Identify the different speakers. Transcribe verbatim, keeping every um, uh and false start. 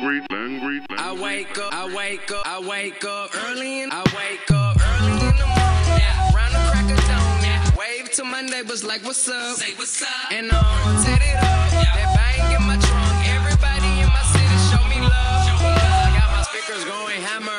Speaker 1: language, language, language.
Speaker 2: I wake up, I wake up, I wake up early and I wake up early in the morning. Yeah, round the crack of dawn. Yeah, wave to my neighbors like what's up. Say what's up. And um, set it up. Yeah, that bang in my trunk. Everybody in my city show me love. Show me love. I got my speakers going hammer.